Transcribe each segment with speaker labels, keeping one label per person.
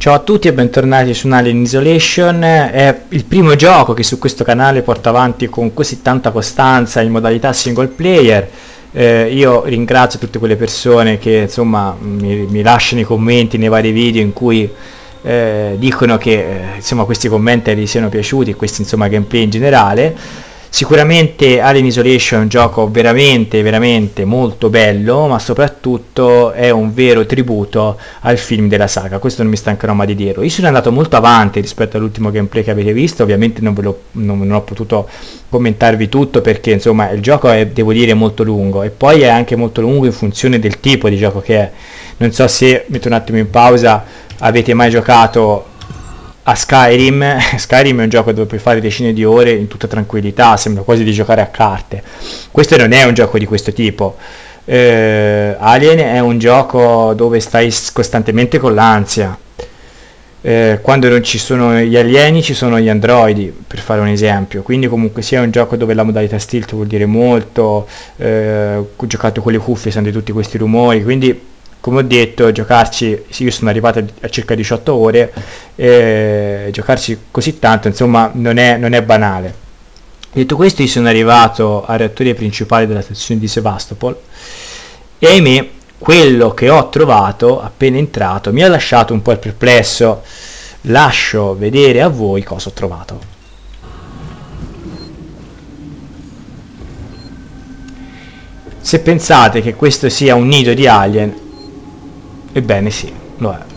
Speaker 1: Ciao a tutti e bentornati su Alien Isolation. È il primo gioco che su questo canale porto avanti con così tanta costanza in modalità single player. Io ringrazio tutte quelle persone che insomma mi lasciano i commenti nei vari video in cui dicono che insomma questi commenti gli siano piaciuti e questi insomma gameplay in generale. Sicuramente Alien Isolation è un gioco veramente molto bello, ma soprattutto è un vero tributo al film della saga, questo non mi stancherò mai di dirlo. Io sono andato molto avanti rispetto all'ultimo gameplay che avete visto, ovviamente non ho potuto commentarvi tutto perché insomma il gioco è, devo dire, molto lungo, e poi è anche molto lungo in funzione del tipo di gioco che è. Non so se, metto un attimo in pausa, avete mai giocato a Skyrim. Skyrim è un gioco dove puoi fare decine di ore in tutta tranquillità, sembra quasi di giocare a carte. Questo non è un gioco di questo tipo. Alien è un gioco dove stai costantemente con l'ansia. Quando non ci sono gli alieni ci sono gli androidi, per fare un esempio. Quindi comunque sia un gioco dove la modalità stealth vuol dire molto. Ho giocato con le cuffie, sento tutti questi rumori, quindi come ho detto, giocarci, io sono arrivato a circa 18 ore, giocarci così tanto insomma non è banale. Detto questo, io sono arrivato al reattore principale della stazione di Sevastopol e ahimè quello che ho trovato appena entrato mi ha lasciato un po' perplesso. Lascio vedere a voi cosa ho trovato. Se pensate che questo sia un nido di alien, ebbene sì, lo è.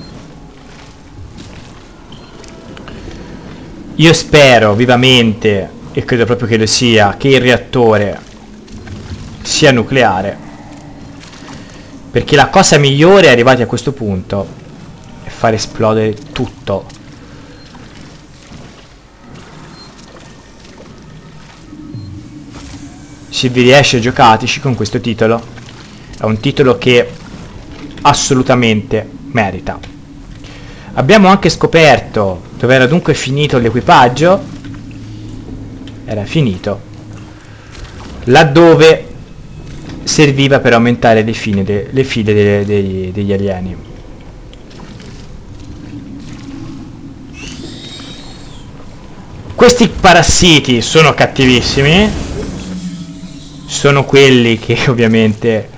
Speaker 1: Io spero vivamente, e credo proprio che lo sia, che il reattore sia nucleare, perché la cosa migliore arrivati a questo punto è far esplodere tutto. Se vi riesce, giocateci con questo titolo. È un titolo che assolutamente merita. Abbiamo anche scoperto dove era dunque finito l'equipaggio. Era finito laddove serviva per aumentare le file degli alieni. Questi parassiti sono cattivissimi, sono quelli che ovviamente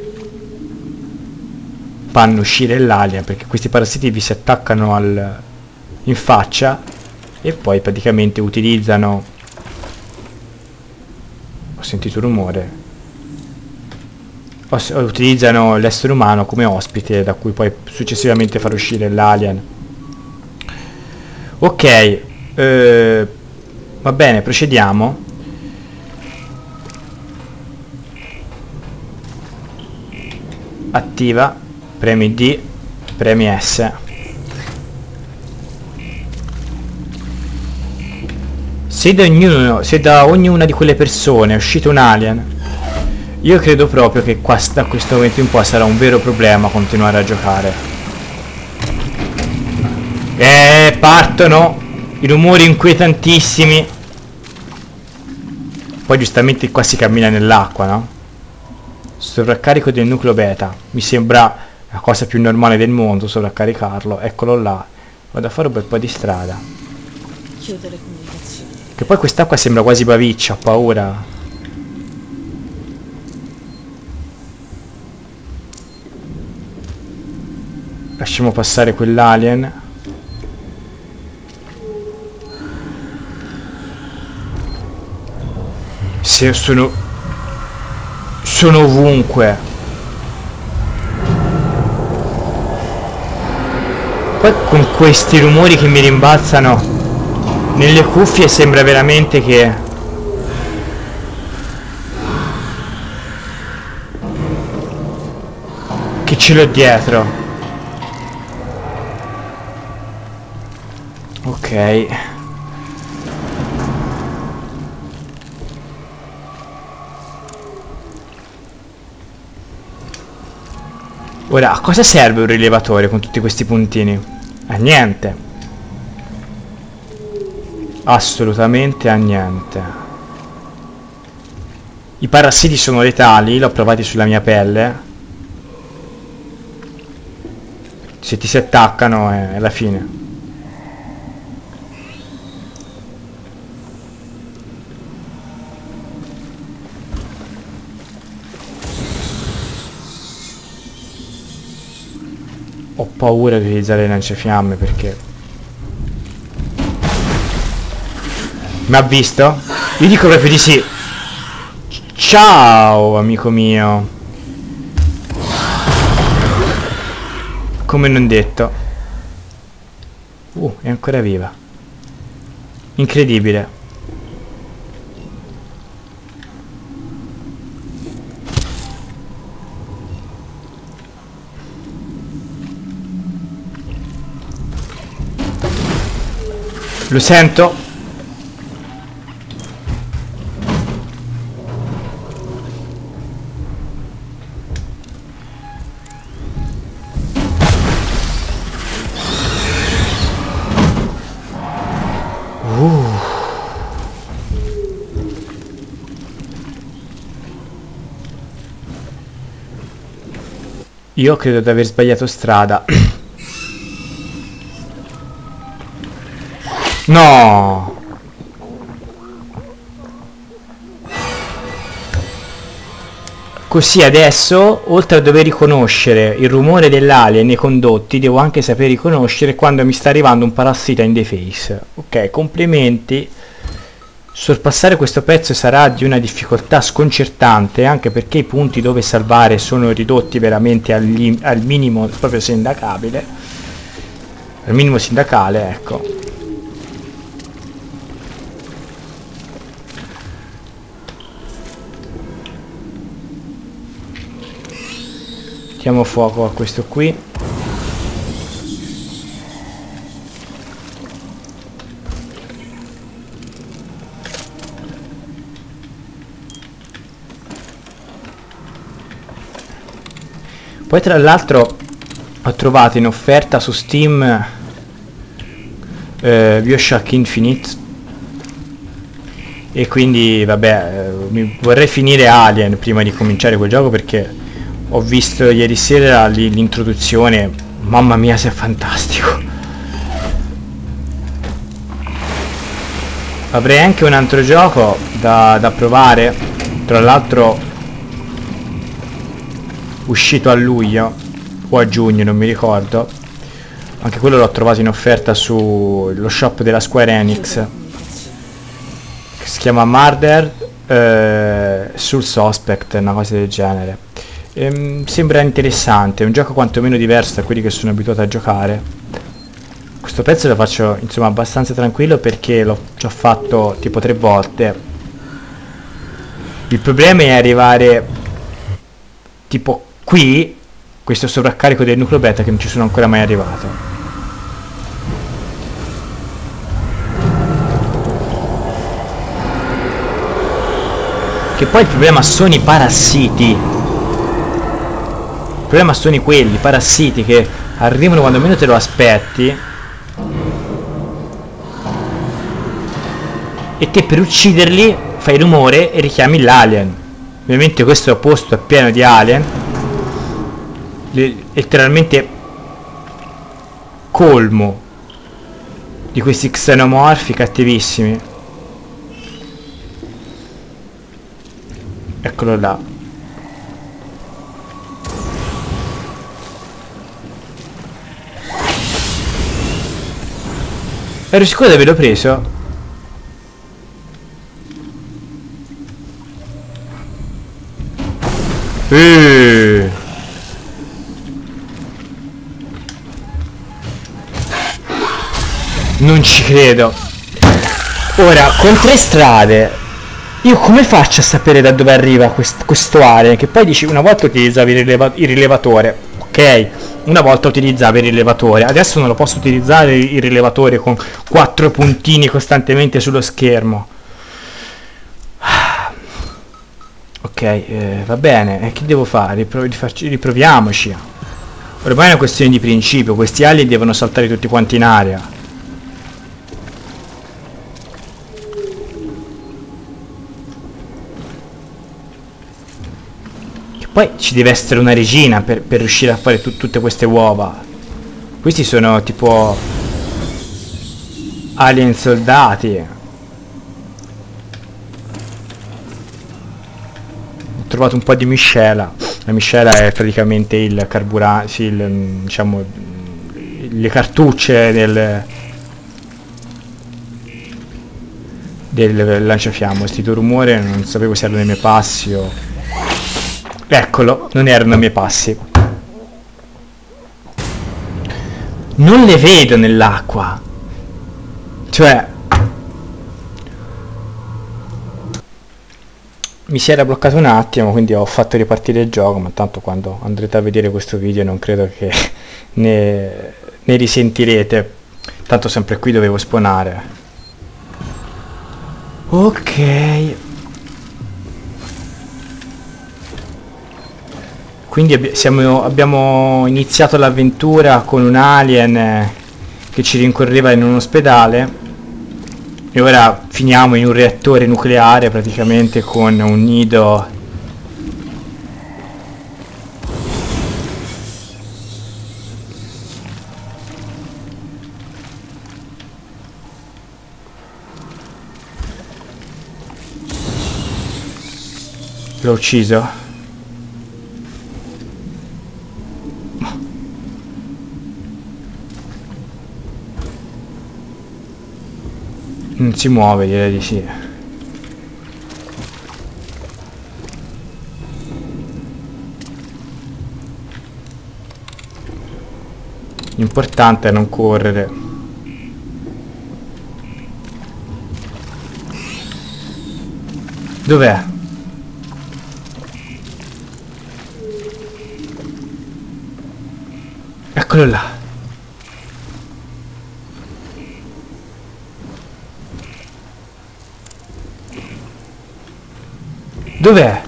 Speaker 1: fanno uscire l'alien, perché questi parassiti vi si attaccano in faccia e poi praticamente utilizzano, ho sentito un rumore, utilizzano l'essere umano come ospite da cui poi successivamente far uscire l'alien. Ok, va bene, procediamo. Attiva, premi D, premi S. Se da ognuna di quelle persone è uscito un alien, io credo proprio che da questo momento in poi sarà un vero problema continuare a giocare. Partono i rumori inquietantissimi. Poi giustamente qua si cammina nell'acqua, no? Sovraccarico del nucleo beta. Mi sembra la cosa più normale del mondo, sovraccaricarlo. Eccolo là. Vado a fare un bel po' di strada.
Speaker 2: Chiudere comunicazioni.
Speaker 1: Che poi quest'acqua sembra quasi baviccia, ho paura. Lasciamo passare quell'alien. Se sono ovunque. Poi con questi rumori che mi rimbalzano nelle cuffie sembra veramente che ce l'ho dietro. Ok. Ora, a cosa serve un rilevatore con tutti questi puntini? A niente. Assolutamente a niente. I parassiti sono letali, l'ho provati sulla mia pelle. Se ti si attaccano è la fine. Ho paura di utilizzare le lanciafiamme perché... Mi ha visto? Io dico proprio di sì. Ciao, amico mio. Come non detto. È ancora viva. Incredibile. Lo sento. Io credo di aver sbagliato strada. No! Così adesso, oltre a dover riconoscere il rumore dell'alien nei condotti, devo anche sapere riconoscere quando mi sta arrivando un parassita in the face. Ok, complimenti. Sorpassare questo pezzo sarà di una difficoltà sconcertante, anche perché i punti dove salvare sono ridotti veramente al minimo proprio sindacabile. Al minimo sindacale, ecco. Mettiamo fuoco a questo qui. Poi tra l'altro ho trovato in offerta su Steam BioShock Infinite, e quindi vabbè, mi vorrei finire Alien prima di cominciare quel gioco, perché ho visto ieri sera l'introduzione, mamma mia se è fantastico. Avrei anche un altro gioco da provare, tra l'altro uscito a luglio o a giugno, non mi ricordo. Anche quello l'ho trovato in offerta sullo shop della Square Enix, che si chiama Murder sul Suspect, una cosa del genere. Sembra interessante, è un gioco quantomeno diverso da quelli che sono abituato a giocare. Questo pezzo lo faccio insomma abbastanza tranquillo perché l'ho già fatto tipo 3 volte. Il problema è arrivare tipo qui, questo sovraccarico del nucleo beta, che non ci sono ancora mai arrivato. Che poi il problema sono i parassiti. Il problema sono quelli parassiti che arrivano quando meno te lo aspetti, e te per ucciderli fai rumore e richiami l'alien. Ovviamente questo posto è pieno di alien, letteralmente colmo di questi xenomorfi cattivissimi. Eccolo là. Ero sicuro di averlo preso. Non ci credo. Ora, con 3 strade, io come faccio a sapere da dove arriva questo alien? Che poi dici, una volta utilizzavi il rilevatore, ok? Una volta utilizzavo il rilevatore, adesso non lo posso utilizzare il rilevatore con 4 puntini costantemente sullo schermo. Ok, va bene, che devo fare? Riproviamoci. Ormai è una questione di principio, questi alien devono saltare tutti quanti in aria. Che poi ci deve essere una regina per riuscire a fare tutte queste uova. Questi sono tipo alien soldati. Ho trovato un po' di miscela. La miscela è praticamente il carburante, sì, diciamo le cartucce del lanciafiamme. Ho sentito rumore, non sapevo se erano i miei passi o... Eccolo, non erano i miei passi. Non le vedo nell'acqua. Cioè... mi si era bloccato un attimo, quindi ho fatto ripartire il gioco, ma tanto quando andrete a vedere questo video non credo che ne risentirete. Tanto sempre qui dovevo spawnare. Ok. Quindi abbiamo iniziato l'avventura con un alien che ci rincorreva in un ospedale e ora finiamo in un reattore nucleare praticamente con un nido l'ho ucciso. Non si muove, direi di sì. L'importante è non correre. Dov'è? Eccolo là. Dov'è?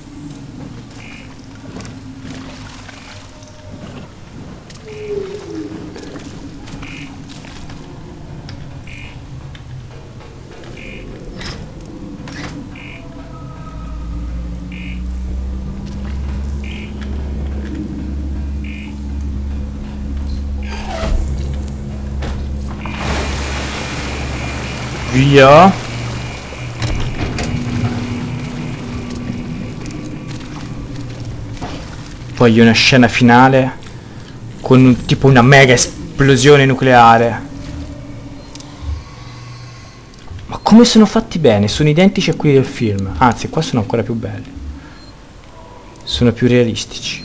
Speaker 1: Via. Voglio una scena finale con tipo una mega esplosione nucleare. Ma come sono fatti bene? Sono identici a quelli del film. Anzi, qua sono ancora più belli. Sono più realistici.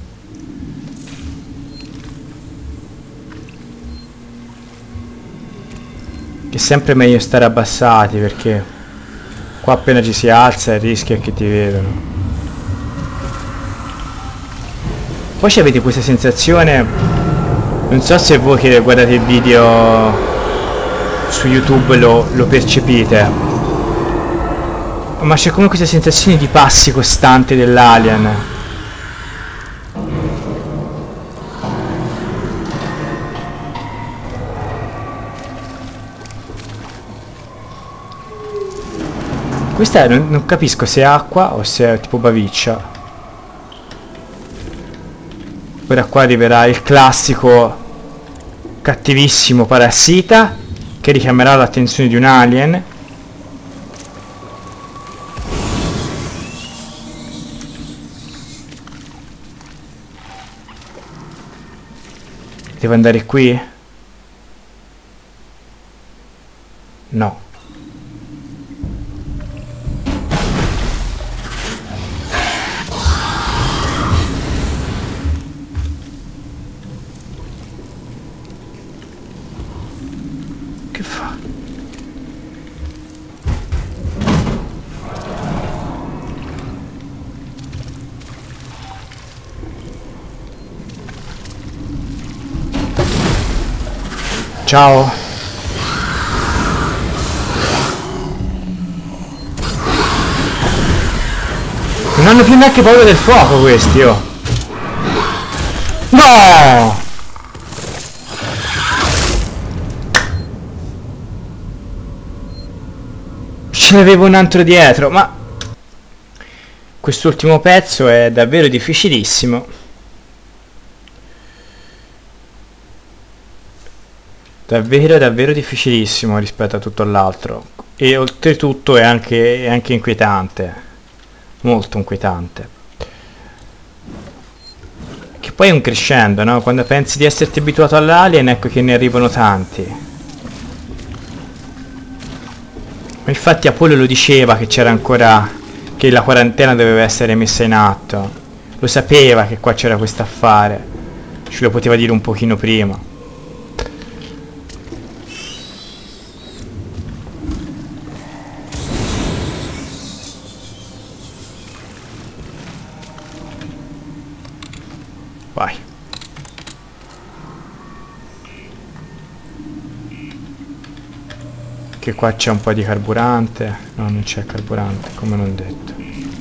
Speaker 1: È sempre meglio stare abbassati perché qua appena ci si alza il rischio è che ti vedano. Poi avete questa sensazione, non so se voi che guardate il video su YouTube lo percepite, ma c'è come questa sensazione di passi costante dell'alien. Questa non capisco se è acqua o se è tipo baviccia. Ora qua arriverà il classico cattivissimo parassita che richiamerà l'attenzione di un alien. Devo andare qui? No. Che fa? Ciao. Non hanno più neanche paura del fuoco questi, oh. No! Ce n'avevo un altro dietro, ma quest'ultimo pezzo è davvero difficilissimo. Davvero, davvero difficilissimo rispetto a tutto l'altro. E oltretutto è anche inquietante. Molto inquietante. Che poi è un crescendo, no? Quando pensi di esserti abituato all'alien, ecco che ne arrivano tanti. Ma infatti Apollo lo diceva che c'era ancora... che la quarantena doveva essere messa in atto. Lo sapeva che qua c'era questo affare. Ce lo poteva dire un pochino prima. Vai. Che qua c'è un po' di carburante. No, non c'è carburante, come non detto.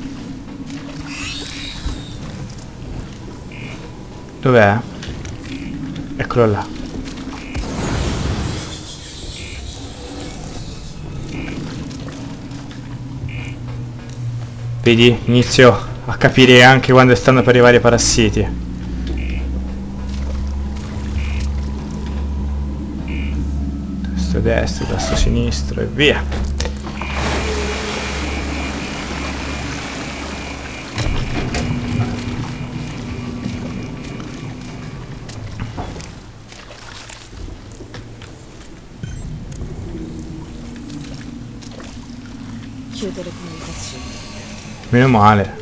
Speaker 1: Dov'è? Eccolo là. Vedi? Inizio a capire anche quando stanno per arrivare i parassiti. Tasto destro, tasto sinistro e via.
Speaker 2: Chiudere comunicazioni.
Speaker 1: Meno male.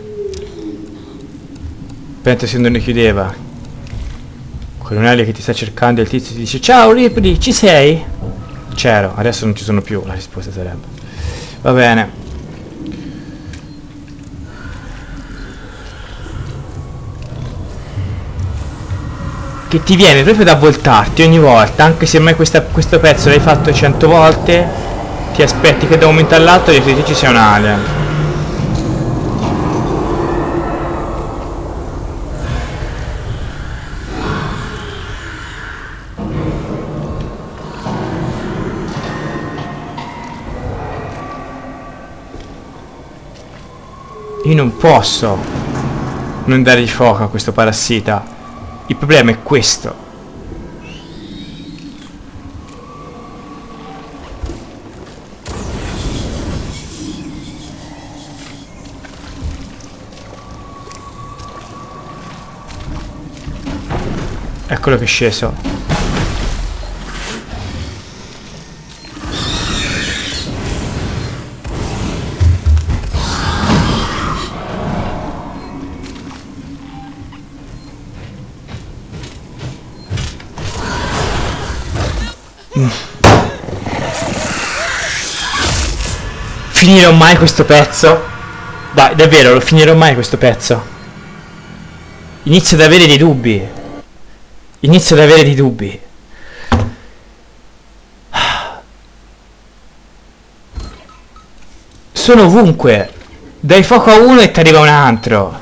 Speaker 1: Pensa se non ne chiudeva. Colonnello che ti sta cercando e il tizio ti dice: ciao Ripley, ci sei? C'ero, adesso non ci sono più, la risposta sarebbe. Va bene. Che ti viene proprio da voltarti ogni volta, anche se mai questo pezzo l'hai fatto 100 volte, ti aspetti che da un momento all'altro dietro di te ci sia un alien. Io non posso non dargli fuoco a questo parassita. Il problema è questo. Eccolo che è sceso. Finirò mai questo pezzo? Dai, davvero, lo finirò mai questo pezzo? Inizio ad avere dei dubbi. Inizio ad avere dei dubbi. Sono ovunque. Dai fuoco a uno e ti arriva un altro.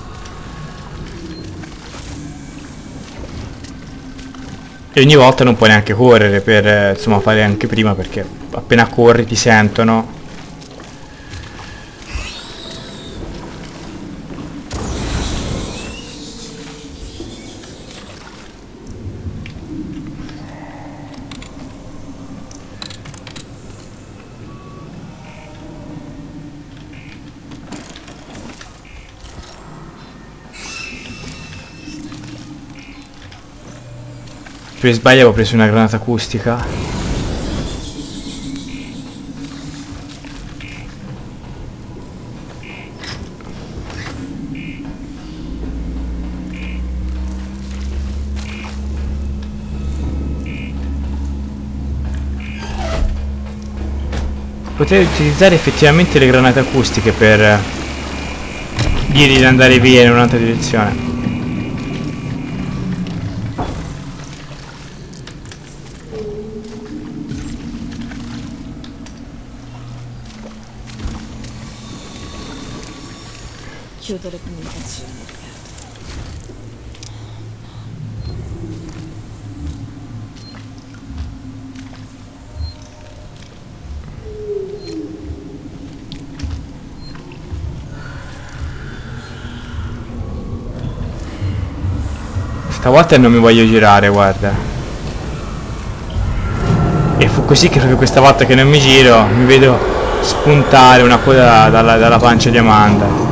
Speaker 1: E ogni volta non puoi neanche correre per, insomma, fare anche prima, perché appena corri ti sentono. Per sbaglio avevo preso una granata acustica. Potrei utilizzare effettivamente le granate acustiche per dirgli di andare via in un'altra direzione.
Speaker 2: Chiudere comunicazioni.
Speaker 1: Stavolta non mi voglio girare, guarda. E fu così che proprio questa volta che non mi giro mi vedo spuntare una coda dalla pancia di Amanda.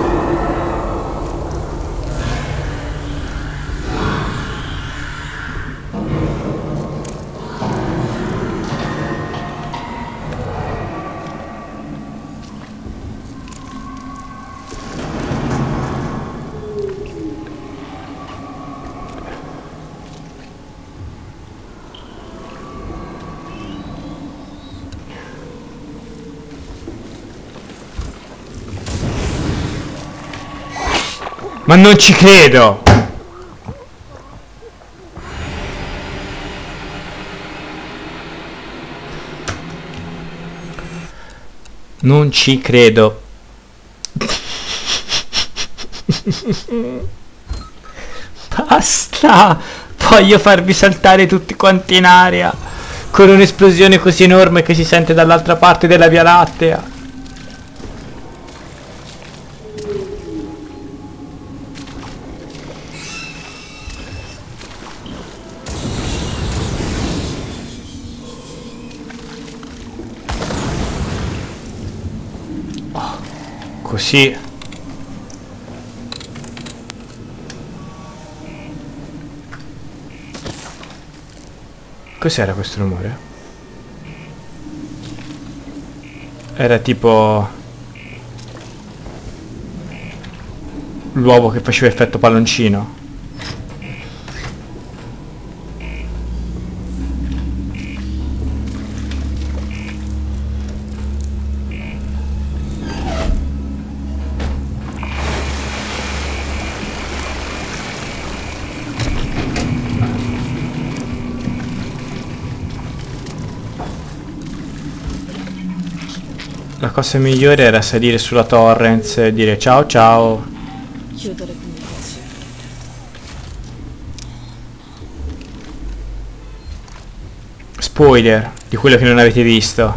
Speaker 1: Ma non ci credo! Non ci credo. Basta! Voglio farvi saltare tutti quanti in aria con un'esplosione così enorme che si sente dall'altra parte della Via Lattea. Così. Cos'era questo rumore? Era tipo l'uovo che faceva effetto palloncino. La cosa migliore era salire sulla Torrens e dire ciao ciao.
Speaker 2: Chiudo le comunicazioni.
Speaker 1: Spoiler di quello che non avete visto.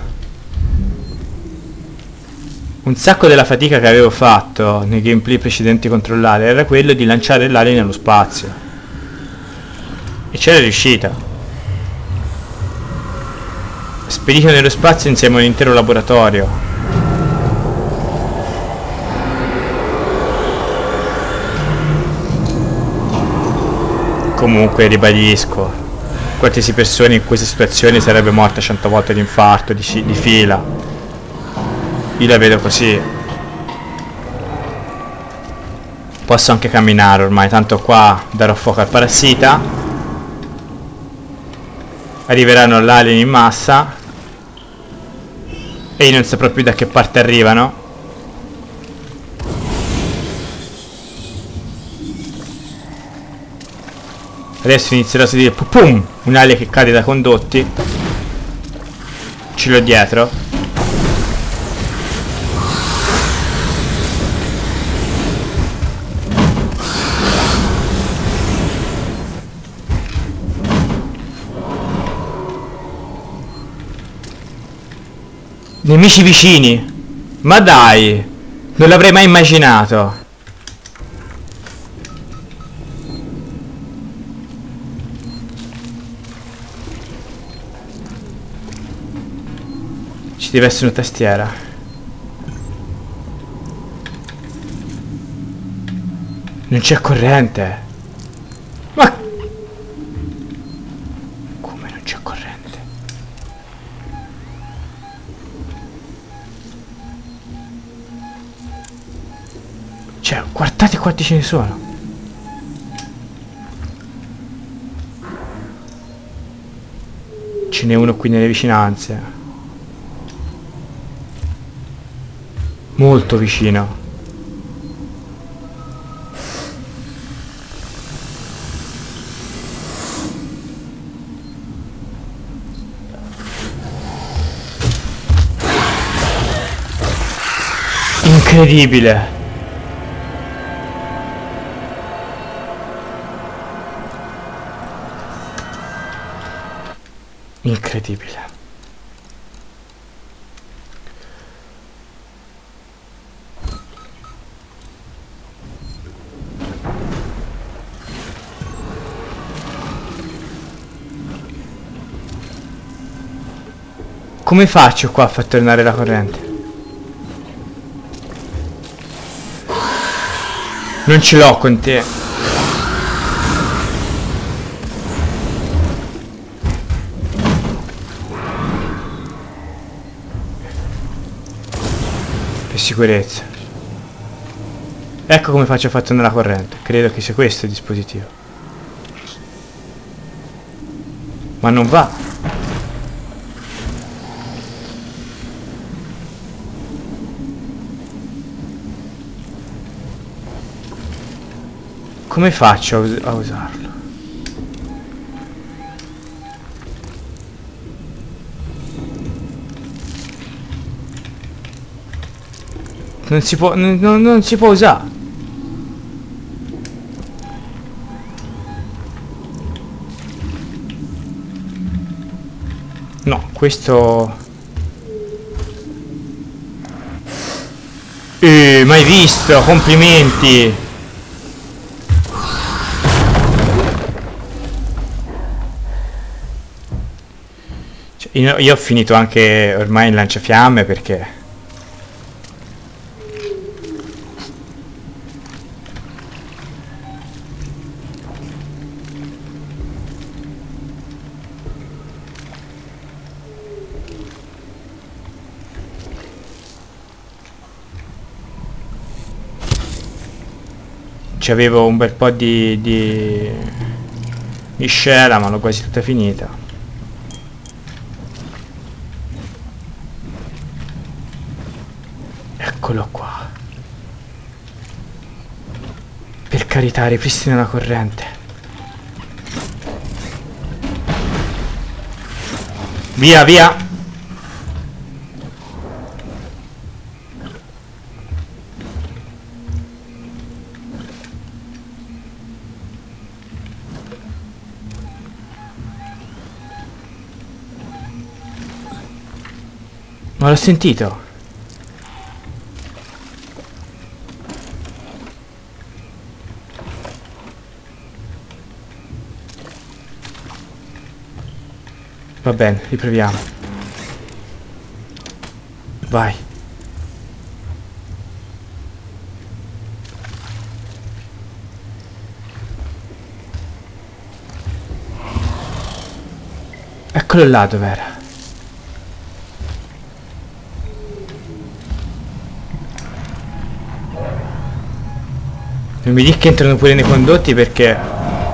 Speaker 1: Un sacco della fatica che avevo fatto nei gameplay precedenti controllare era quello di lanciare l'alien nello spazio. E c'era riuscita. Spedito nello spazio insieme a un intero laboratorio. Comunque ribadisco, qualsiasi persona in questa situazione sarebbe morta 100 volte di infarto di fila. Io la vedo così. Posso anche camminare ormai, tanto qua darò fuoco al parassita. Arriveranno l'alien in massa e io non saprò più da che parte arrivano. Adesso inizierò a sentire pum, un'alia che cade da condotti. Ce l'ho dietro. Nemici vicini. Ma dai, non l'avrei mai immaginato. Ci deve essere una tastiera. Non c'è corrente. Ma come non c'è corrente? Cioè, guardate quanti ce ne sono. Ce n'è uno qui nelle vicinanze. Molto vicino. Incredibile. Incredibile. come faccio qua a far tornare la corrente? Non ce l'ho con te. Per sicurezza. Ecco come faccio a far tornare la corrente. Credo che sia questo il dispositivo. Ma non va. Come faccio a usarlo? Non si può, non si può usare. No, questo... mai visto, complimenti! Io ho finito anche ormai il lanciafiamme perché... C'avevo un bel po' di scena, ma l'ho quasi tutta finita. Eccolo qua. Per carità, ripristina la corrente. Via, via. Ma l'ho sentito. Va bene, riproviamo. Vai. Eccolo là dov'era. Non mi dica che entrano pure nei condotti perché...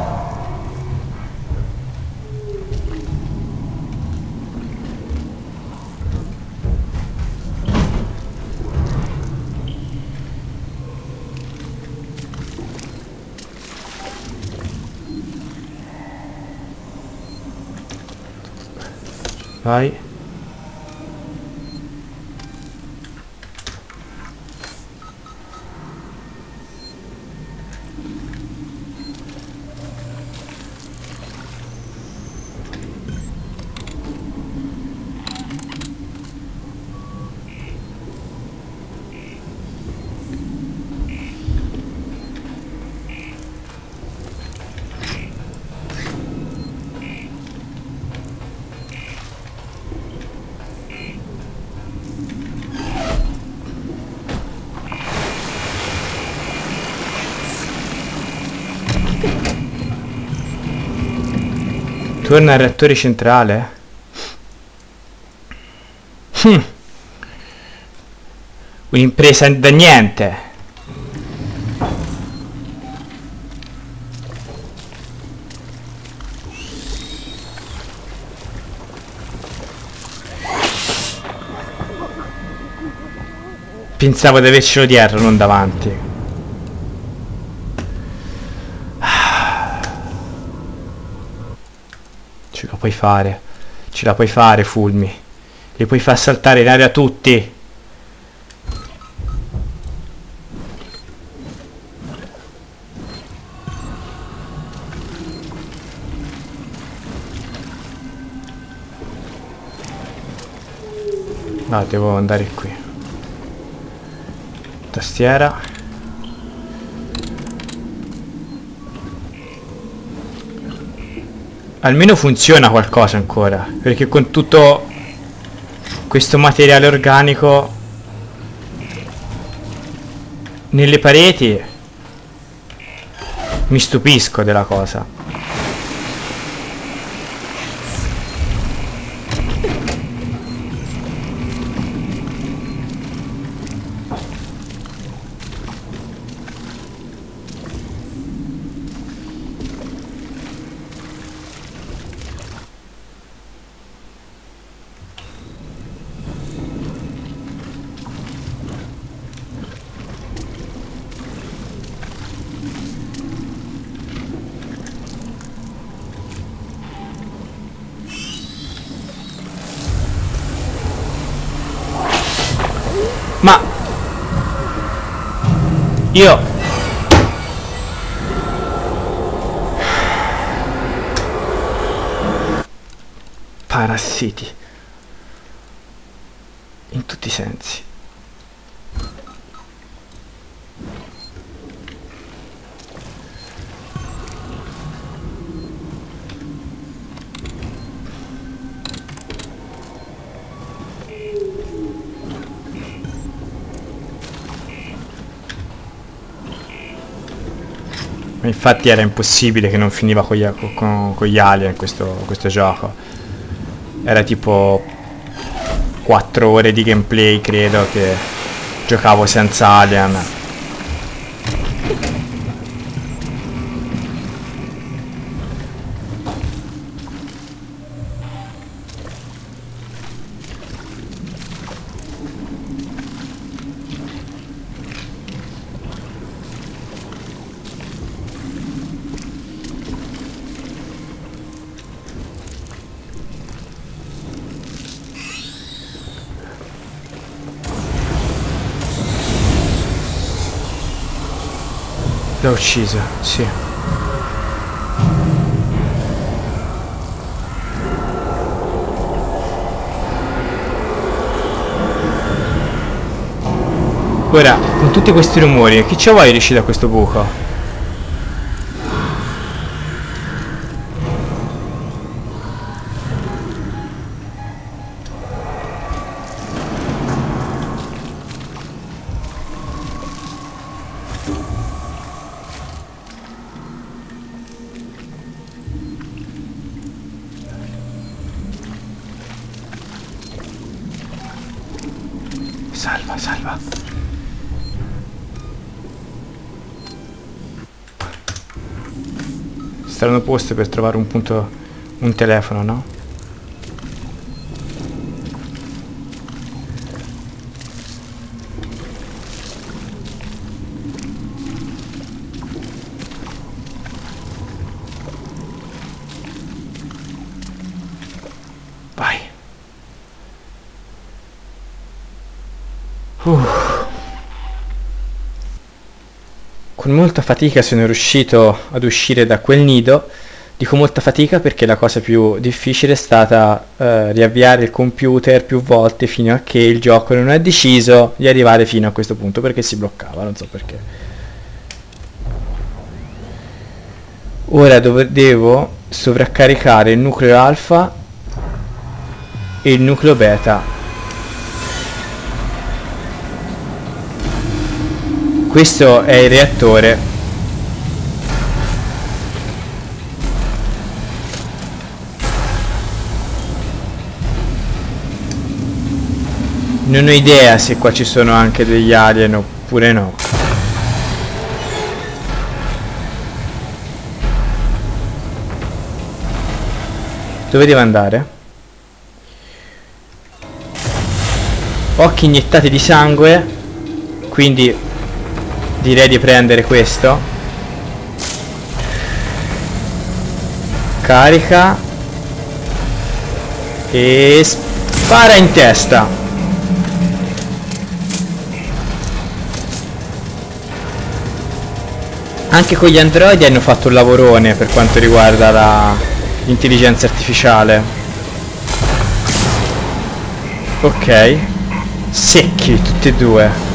Speaker 1: Vai. Torna al reattore centrale. Un'impresa da niente. Pensavo di avercelo dietro, non davanti. Ce la puoi fare, Fulmi. Li puoi far saltare in aria tutti. No, devo andare qui. Tastiera. Almeno funziona qualcosa ancora, perché con tutto questo materiale organico nelle pareti. Mi stupisco della cosa. Ma io parassiti in tutti i sensi. Infatti era impossibile che non finiva con gli alien questo gioco. Era tipo 4 ore di gameplay, credo, che giocavo senza alien. L'ho ucciso, sì. Ora, con tutti questi rumori, chi ci vuole riuscire da questo buco? Salva, salva. Strano posto per trovare un punto, un telefono, no? Vai. Con molta fatica sono riuscito ad uscire da quel nido. Dico molta fatica perché la cosa più difficile è stata riavviare il computer più volte fino a che il gioco non ha deciso di arrivare fino a questo punto, perché si bloccava, non so perché. Ora devo sovraccaricare il nucleo alfa e il nucleo beta. Questo è il reattore. Non ho idea se qua ci sono anche degli alien oppure no. Dove devo andare? Occhi iniettati di sangue, quindi direi di prendere questo. Carica e spara in testa. Anche con gli androidi hanno fatto un lavorone per quanto riguarda l'intelligenza artificiale. Ok, secchi tutti e due.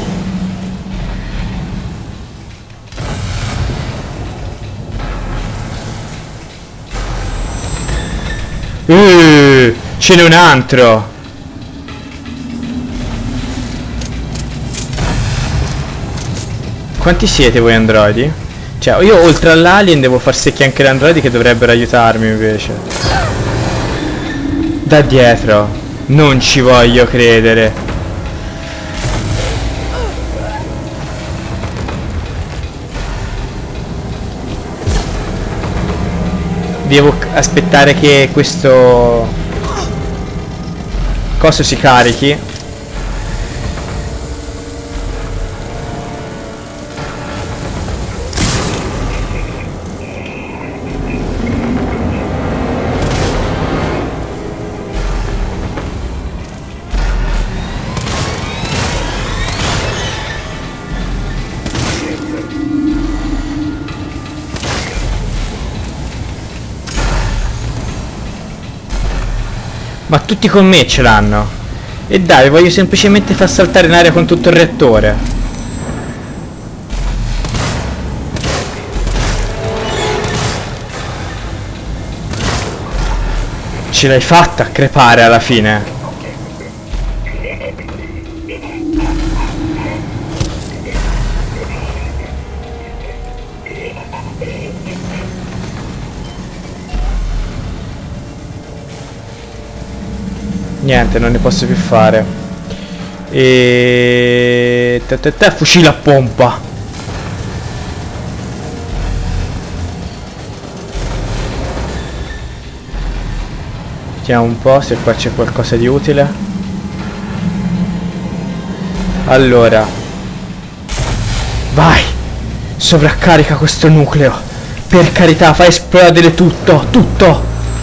Speaker 1: Ce n'è un altro. Quanti siete voi androidi? Cioè, io oltre all'alien devo far secchi anche gli androidi che dovrebbero aiutarmi invece. Da dietro. Non ci voglio credere. Devo aspettare che questo coso si carichi. Ma tutti con me ce l'hanno. E dai, voglio semplicemente far saltare in aria con tutto il reattore. Ce l'hai fatta a crepare alla fine. Niente, non ne posso più fare. E fucile a pompa. Vediamo un po' se qua c'è qualcosa di utile. Allora, vai, sovraccarica questo nucleo. Per carità, fai esplodere tutto, tutto.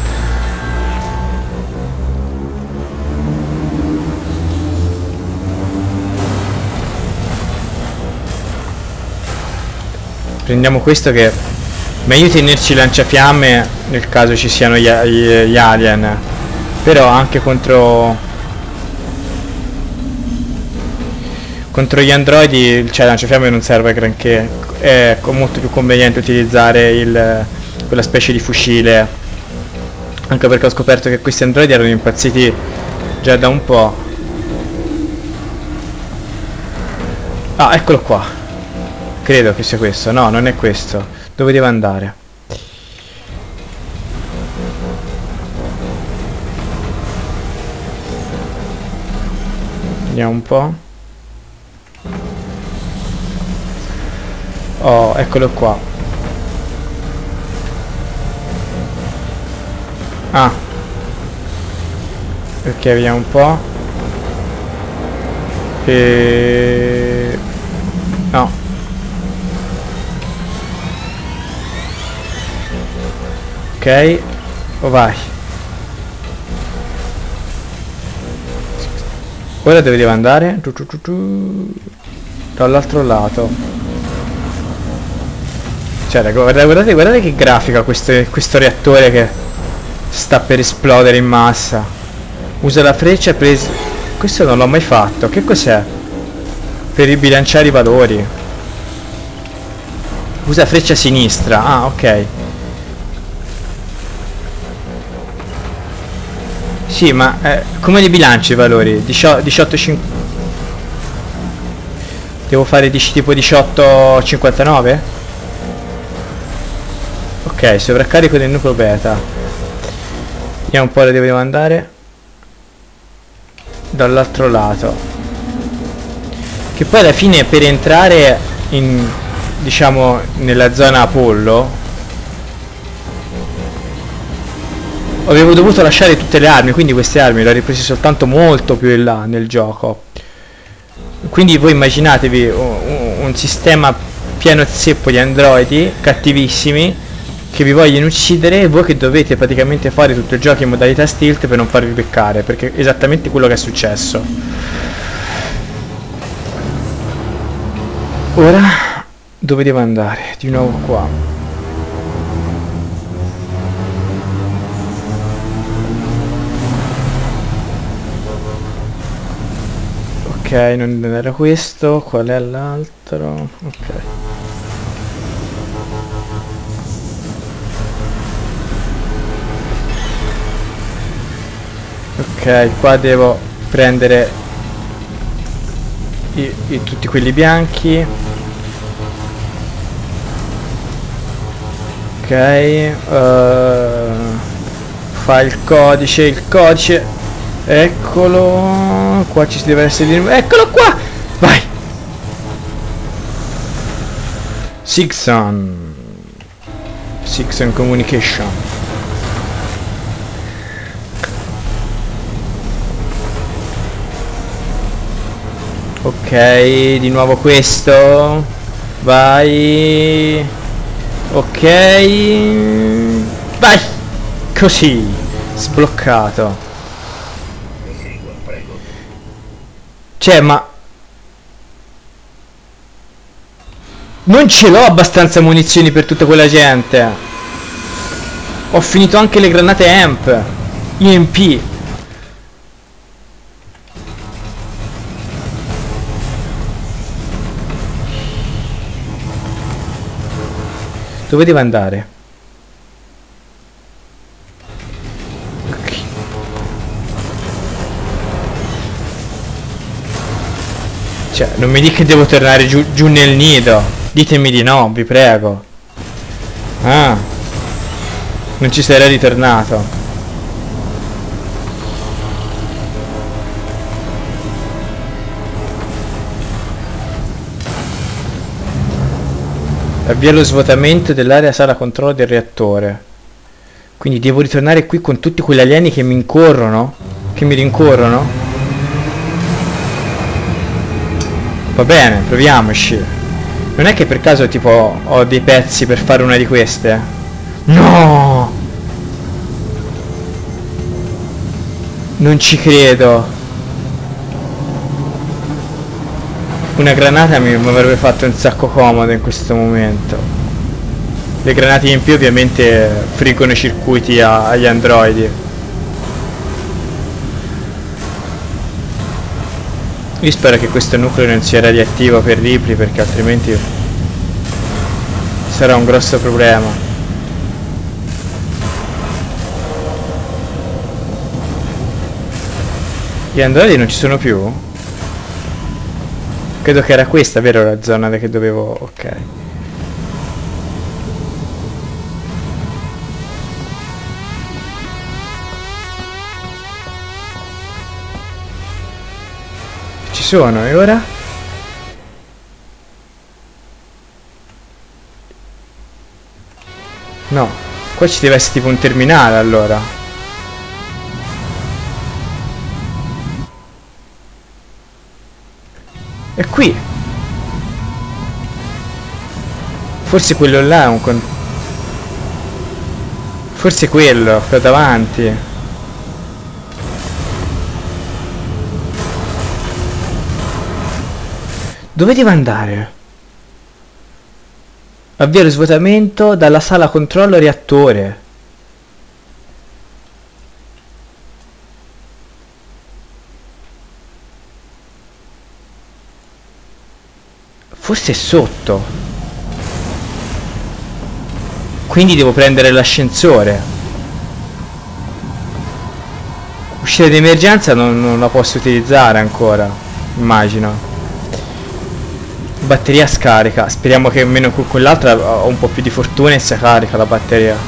Speaker 1: Prendiamo questo che meglio tenerci lanciafiamme nel caso ci siano gli alien. Però anche contro gli androidi, cioè lanciafiamme non serve granché. È molto più conveniente utilizzare quella specie di fucile. Anche perché ho scoperto che questi androidi erano impazziti già da un po'. Ah, eccolo qua. Credo che sia questo. No, non è questo. Dove devo andare? Vediamo un po'. Oh, eccolo qua. Ah. Ok, vediamo un po'. No. Ok, vai. Ora dove devo andare? Dall'altro lato. Cioè, guardate che grafica questo reattore che sta per esplodere in massa. Usa la freccia presa. Questo non l'ho mai fatto. Che cos'è? Per ribilanciare i valori. Usa freccia sinistra. Ah, ok. Sì, ma come li bilanci i valori? 18,5. Devo fare tipo 18,59? Ok, sovraccarico del nucleo beta. Vediamo un po' dove devo andare. Dall'altro lato. Che poi alla fine per entrare in, diciamo, nella zona Apollo avevo dovuto lasciare tutte le armi, quindi queste armi le ho riprese soltanto molto più in là nel gioco. Quindi voi immaginatevi un sistema pieno zeppo di androidi cattivissimi che vi vogliono uccidere e voi che dovete praticamente fare tutto il gioco in modalità stealth per non farvi beccare, perché è esattamente quello che è successo. Ora dove devo andare? Di nuovo qua. Ok, non era questo, qual è l'altro? Ok. Ok, qua devo prendere tutti quelli bianchi. Ok, fa il codice, eccolo, qua ci deve essere di nuovo, eccolo qua, vai! Sixon Communication. Ok, di nuovo questo, vai, ok, vai, così, sbloccato. Cioè, ma non ce l'ho abbastanza munizioni per tutta quella gente. Ho finito anche le granate AMP, EMP. Dove devo andare? Ok. Cioè, non mi dica che devo tornare giù nel nido. Ditemi di no, vi prego. Ah. Non ci sarei ritornato. Avvia lo svuotamento dell'area sala controllo del reattore. Quindi devo ritornare qui con tutti quegli alieni che mi incorrono? Che mi rincorrono? Va bene, proviamoci. Non è che per caso tipo ho dei pezzi per fare una di queste? No! Non ci credo. Una granata mi avrebbe fatto un sacco comodo in questo momento. Le granate in più ovviamente friggono i circuiti agli androidi. Io spero che questo nucleo non sia radioattivo per Ripley, perché altrimenti sarà un grosso problema. Gli androidi non ci sono più? Credo che era questa, vero, la zona che dovevo... ok. Ci sono, e ora? No, qua ci deve essere tipo un terminale allora. E qui forse quello là è un forse quello davanti. Dove devo andare? Avvia lo svuotamento dalla sala controllo reattore. Forse è sotto. Quindi devo prendere l'ascensore. Uscita di emergenza non la posso utilizzare ancora, immagino. Batteria scarica. Speriamo che almeno con quell'altra ho un po' più di fortuna e sia carica la batteria.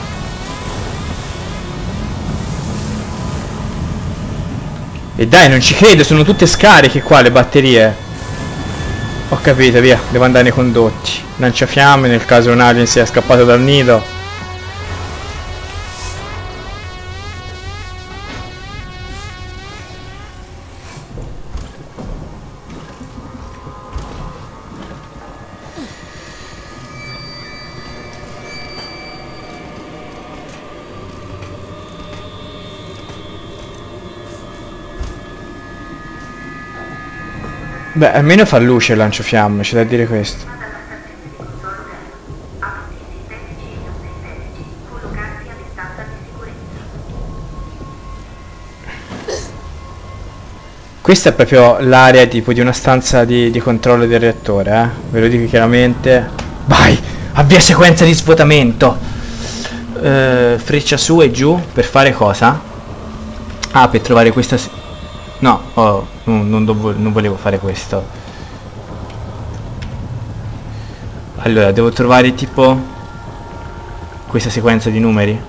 Speaker 1: E dai, non ci credo, sono tutte scariche qua le batterie. Ho capito, via, devo andare nei condotti. Lanciafiamme nel caso un alien sia scappato dal nido. Beh, almeno fa luce il lanciafiamme, c'è da dire questo. Questa è proprio l'area tipo di una stanza di controllo del reattore, eh? Ve lo dico chiaramente. Vai! Avvia sequenza di svuotamento! Freccia su e giù per fare cosa? Ah, per trovare questa... No, non volevo fare questo. Allora, devo trovare tipo questa sequenza di numeri.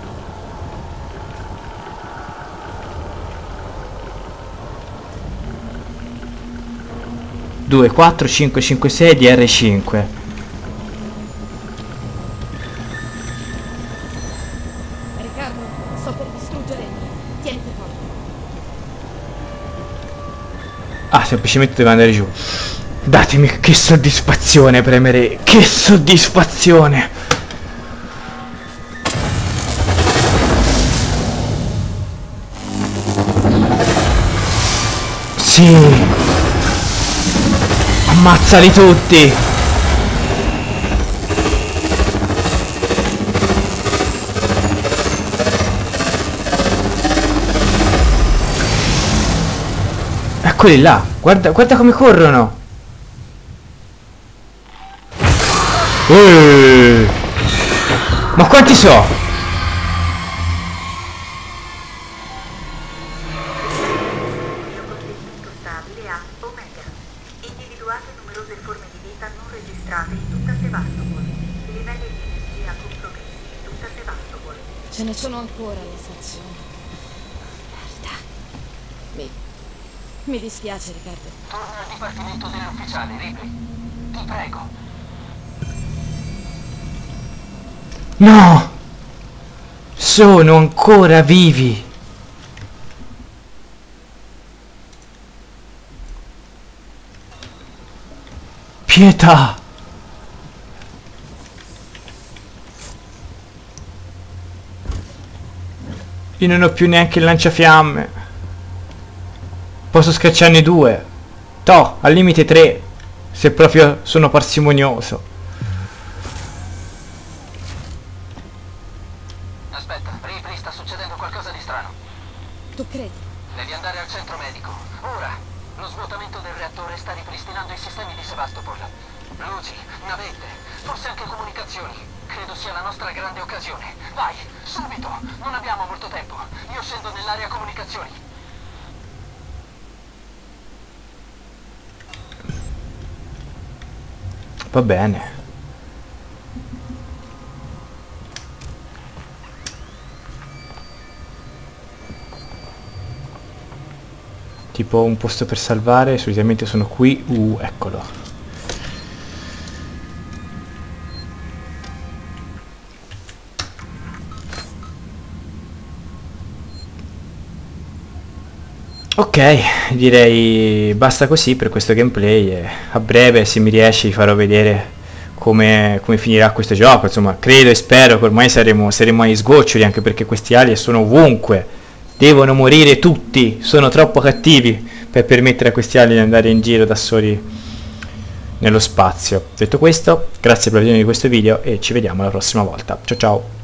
Speaker 1: 2, 4, 5, 5, 6 di R5.
Speaker 2: Riccardo, sto per distruggere. Tieniti forte.
Speaker 1: Ah, semplicemente devo andare giù. Datemi che soddisfazione premere. Che soddisfazione. Sì. Ammazzali tutti. Eccoli là. Guarda, guarda come corrono. Ma quanti so?
Speaker 3: Stabile a Omega. Individuate numerose forme di vita non registrate in tutta Sevastopol. Livelli di energia compromessi in tutta Sevastopol.
Speaker 2: Ce ne sono ancora alle stazioni. Merda. Mi dispiace, Riccardo.
Speaker 4: Torna al dipartimento delle ufficiali, Ripley. Ti prego.
Speaker 1: No! Sono ancora vivi! Pietà! Io non ho più neanche il lanciafiamme. Posso scacciarne 2. Toh, al limite 3. Se proprio sono parsimonioso.
Speaker 4: Aspetta, Ripley, sta succedendo qualcosa di strano.
Speaker 2: Tu credi?
Speaker 4: Devi andare al centro medico. Ora! Lo svuotamento del reattore sta ripristinando i sistemi di Sevastopol. Luci, navette, forse anche comunicazioni. Credo sia la nostra grande occasione. Vai, subito! Non abbiamo molto tempo. Io scendo nell'area comunicazioni.
Speaker 1: Va bene. Tipo un posto per salvare, solitamente sono qui. Eccolo. Ok, direi basta così per questo gameplay e a breve, se mi riesce, vi farò vedere come finirà questo gioco. Insomma, credo e spero che ormai saremo agli sgoccioli, anche perché questi alien sono ovunque. Devono morire tutti, sono troppo cattivi per permettere a questi alien di andare in giro da soli nello spazio. Detto questo, grazie per la visione di questo video e ci vediamo la prossima volta. Ciao ciao!